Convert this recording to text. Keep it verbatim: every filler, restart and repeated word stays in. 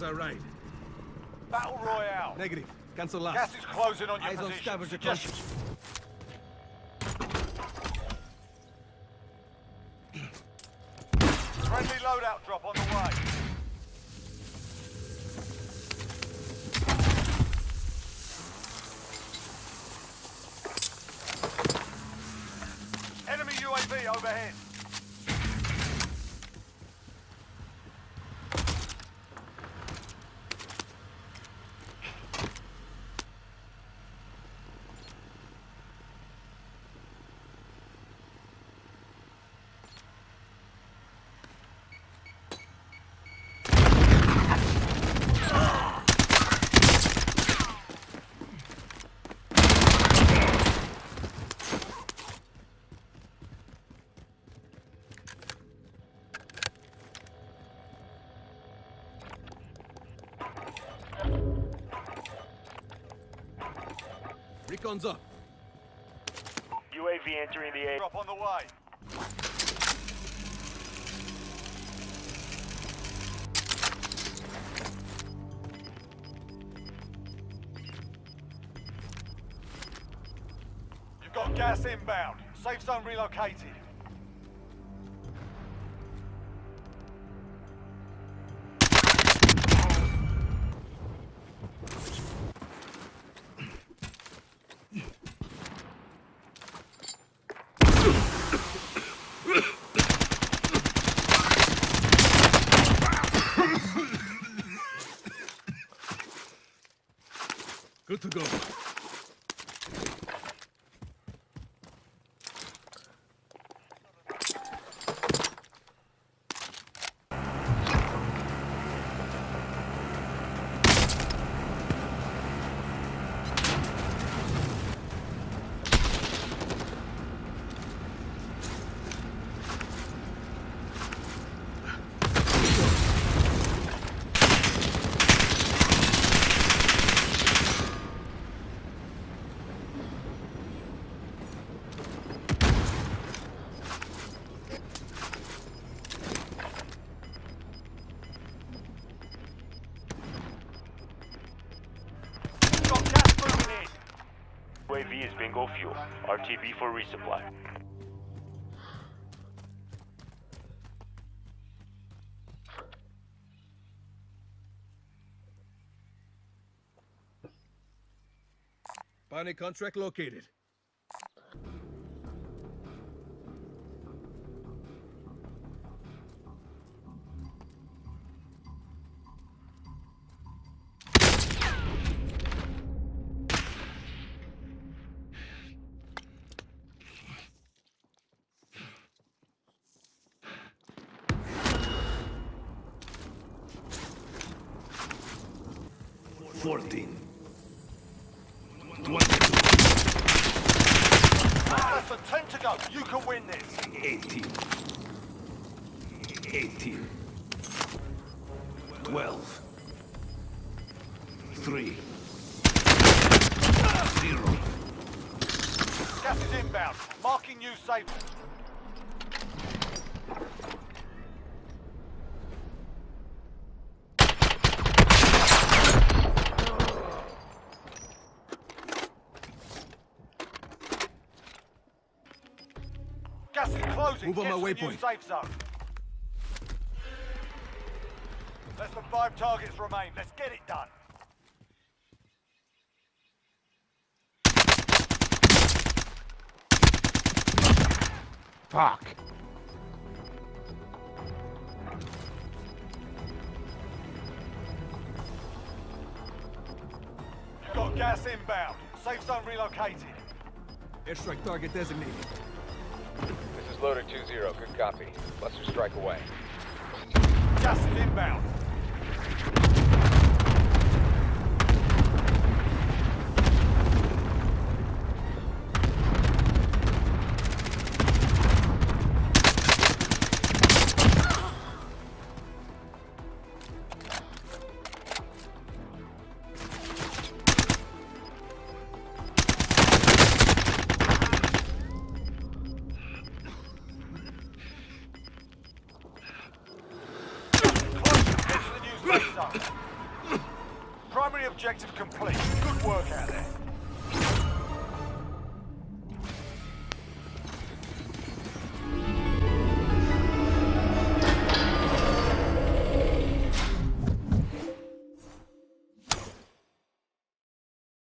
as I ride. Battle Royale. Negative. Cancel last. Gas is closing on your Eyes on position. scavenger Suggest- country. Friendly loadout drop on the way. Enemy U A V overhead. Recon's up. U A V entering the area. Drop on the way. You've got gas inbound. Safe zone relocated. Good to go. Got gas moving in. U A V is bingo fuel. R T B for resupply. Bounty contract located. Fourteen. Twenty-two. Less than ten to go. You can win this. Eighteen. Eighteen. Twelve. Three. Zero. Gas is inbound. Marking you safe. Gas is closing. Move on Get my to the new waypoint. safe zone. Less than five targets remain. Let's get it done. Fuck. You've got gas inbound. Safe zone relocated. Airstrike target designated. This is Loader two zero. Good copy. Buster strike away. Gas is inbound. Close. Get to the new safe zone. objective complete. Good work out there.